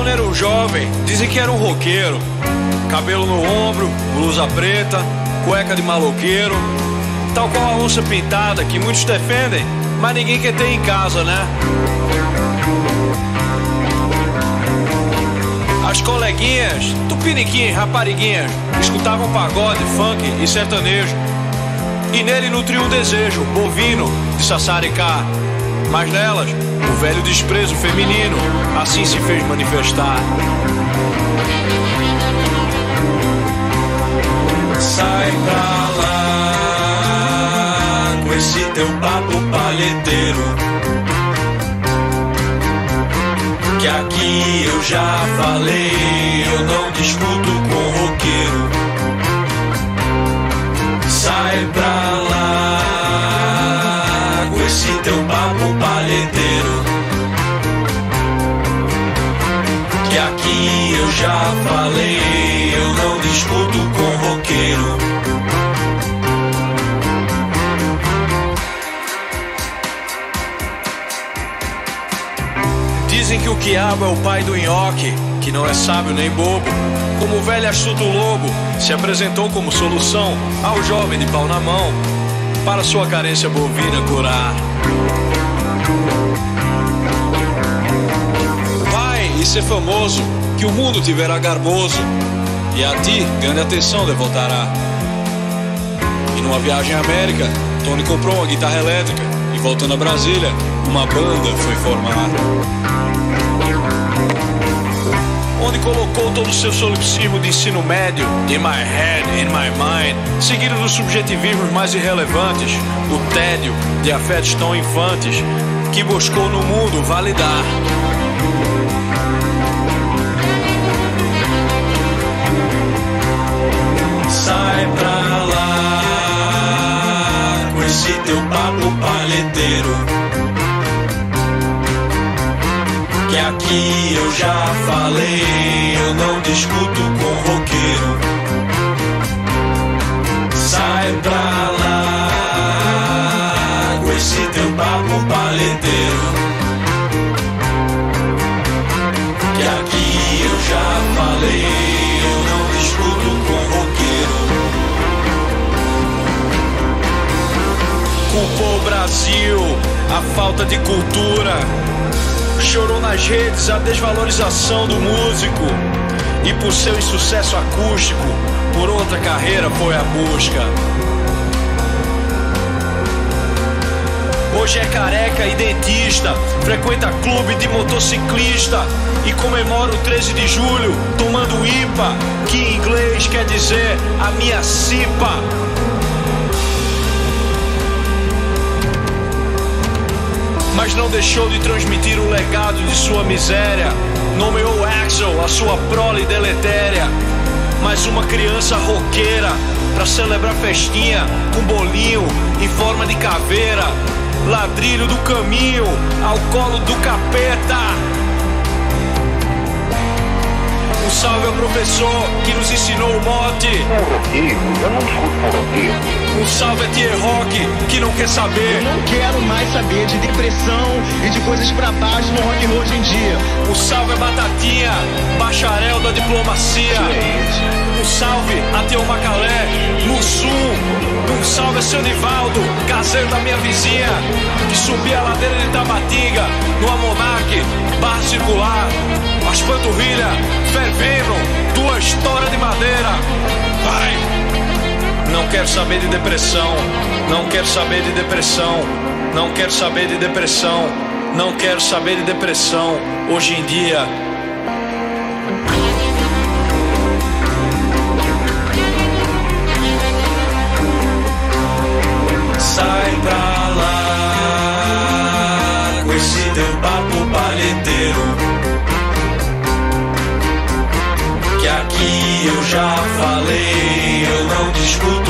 Quando era um jovem, dizem que era um roqueiro. Cabelo no ombro, blusa preta, cueca de maloqueiro. Tal qual a onça pintada que muitos defendem, mas ninguém quer ter em casa, né? As coleguinhas, tupiniquins, rapariguinhas, escutavam pagode, funk e sertanejo. E nele nutriu um desejo bovino de sassaricá. Mas nelas, o velho desprezo feminino assim se fez manifestar. Sai pra lá com esse teu papo palheteiro, que aqui eu já falei, eu não discuto com roqueiro. Sai pra lá com esse teu papo palheteiro, que aqui eu já falei, eu não discuto com roqueiro. Dizem que o quiabo é o pai do nhoque, que não é sábio nem bobo. Como o velho astuto lobo se apresentou como solução ao jovem de pau na mão, para sua carência bovina curar. Vai e ser famoso, que o mundo te verá garboso, e a ti grande atenção devotará. E numa viagem à América, Tony comprou uma guitarra elétrica, e voltando a Brasília, uma banda foi formar, onde colocou todo o seu solipsismo de ensino médio, in my head, in my mind, seguido dos subjetivismos mais irrelevantes, o tédio de afetos tão infantes, que buscou no mundo validar. Sai pra lá com esse teu papo palheteiro, que aqui eu já falei, eu não discuto com roqueiro. Sai pra lá com esse teu papo palheteiro, que aqui eu já falei, eu não discuto com roqueiro. Culpou o Brasil, a falta de cultura, chorou nas redes a desvalorização do músico, e por seu insucesso acústico, por outra carreira foi a busca. Hoje é careca e dentista, frequenta clube de motociclista e comemora o 13 de julho tomando IPA, que em inglês quer dizer a minha cipa. Mas não deixou de transmitir o legado de sua miséria. Nomeou Axel, a sua prole deletéria. Mais uma criança roqueira pra celebrar festinha com bolinho em forma de caveira. Ladrilho do caminho ao colo do capeta. Um salve ao professor que nos ensinou o mote. Eu não discuto com roqueiro. Um salve a Tier Rock que não quer saber. Eu não quero mais saber de depressão e de coisas pra baixo no rock and roll hoje em dia. Um salve a Batatinha, bacharel da diplomacia. Um salve a Teu Macalé, Mussum. Um salve a seu Nivaldo, caseiro da minha vizinha, que subia a ladeira de Tabatinga, no Amonac, barra circular. As panturrilhas fervendo, duas toras de madeira. Vai! Não quero saber de depressão, não quero saber de depressão, não quero saber de depressão, não quero saber de depressão. Hoje em dia sai pra lá com esse teu papo palheteiro, que aqui eu já falei, eu não discuto